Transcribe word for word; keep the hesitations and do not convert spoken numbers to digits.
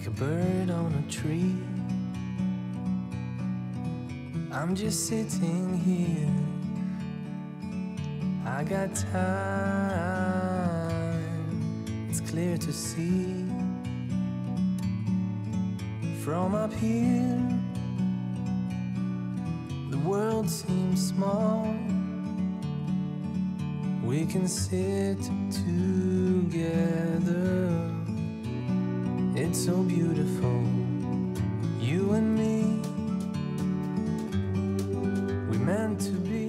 like a bird on a tree. I'm just sitting here, I got time, it's clear to see. From up here, the world seems small. We can sit together, it's so beautiful, you and me, we meant to be.